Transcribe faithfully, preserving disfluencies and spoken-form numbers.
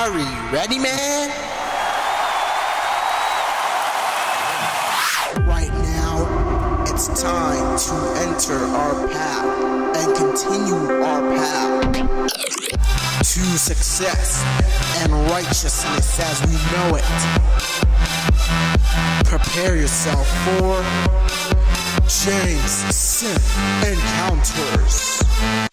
Are you ready, man? Right now, it's time to enter our path and continue our path to success and righteousness as we know it. Prepare yourself for James Synth Encounters.